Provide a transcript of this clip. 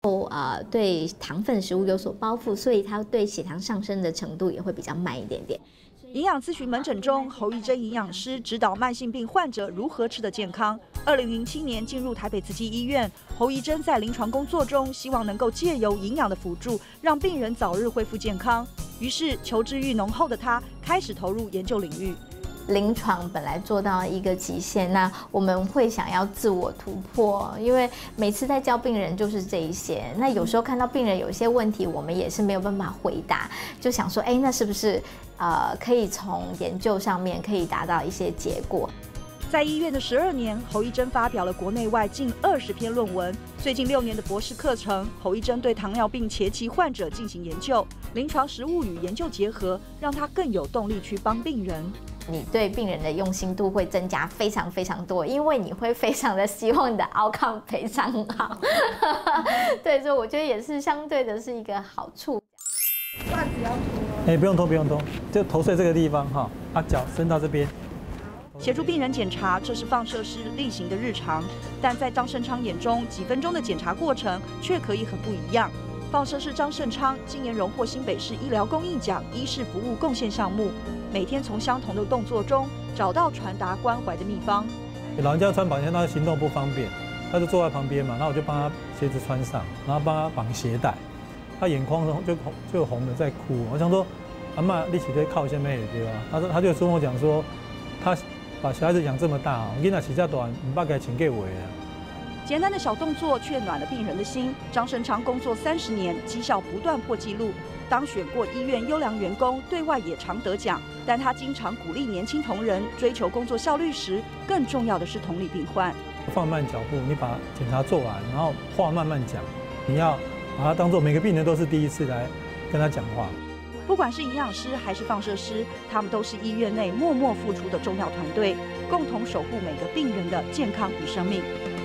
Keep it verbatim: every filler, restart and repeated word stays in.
呃，对糖分食物有所包覆，所以它对血糖上升的程度也会比较慢一点点。 营养咨询门诊中，侯怡珍营养师指导慢性病患者如何吃得健康。二零零七年进入台北慈济医院，侯怡珍在临床工作中，希望能够借由营养的辅助，让病人早日恢复健康。于是，求知欲浓厚的他开始投入研究领域。 临床本来做到一个极限，那我们会想要自我突破，因为每次在教病人就是这一些。那有时候看到病人有一些问题，我们也是没有办法回答，就想说，哎，那是不是呃可以从研究上面可以达到一些结果？ 在医院的十二年，侯怡珍发表了国内外近二十篇论文。最近六年的博士课程，侯怡珍对糖尿病前期患者进行研究，临床实务与研究结合，让他更有动力去帮病人。 你对病人的用心度会增加非常非常多，因为你会非常的希望你的 outcome 非常好。对，所以我觉得也是相对的是一个好处。 袜子要脱吗？ 哎，不用脱，不用脱，就头睡这个地方哈，啊，脚伸到这边。 协助病人检查，这是放射师例行的日常，但在张胜昌眼中，几分钟的检查过程却可以很不一样。放射师张胜昌今年荣获新北市医疗公益奖医事服务贡献项目，每天从相同的动作中找到传达关怀的秘方。 老人家穿绑鞋，他行动不方便，他就坐在旁边嘛，然后我就帮他鞋子穿上，然后帮他绑鞋带，他眼眶就红就红的在哭。我想说，阿嬷你是在靠下面对吧？他说他就跟我讲说，他把小孩子养这么大，囡仔起这大，唔捌该请给我啊。 简单的小动作却暖了病人的心。张胜昌工作三十年，绩效不断破纪录，当选过医院优良员工，对外也常得奖。但他经常鼓励年轻同仁追求工作效率时，更重要的是同理病患。 放慢脚步，你把检查做完，然后话慢慢讲，你要把它当作每个病人都是第一次来跟他讲话。 不管是营养师还是放射师，他们都是医院内默默付出的重要团队，共同守护每个病人的健康与生命。